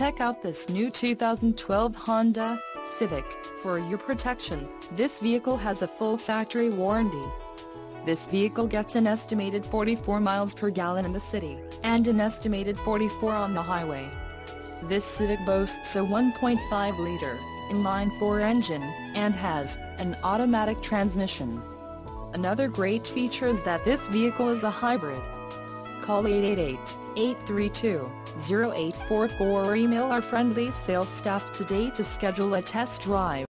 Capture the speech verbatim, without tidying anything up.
Check out this new two thousand twelve Honda Civic. For your protection, this vehicle has a full factory warranty. This vehicle gets an estimated forty-four miles per gallon in the city, and an estimated forty-four on the highway. This Civic boasts a one point five liter inline-four engine, and has an automatic transmission. Another great feature is that this vehicle is a hybrid. Call eight eight eight, eight three two, zero eight four four or email our friendly sales staff today to schedule a test drive.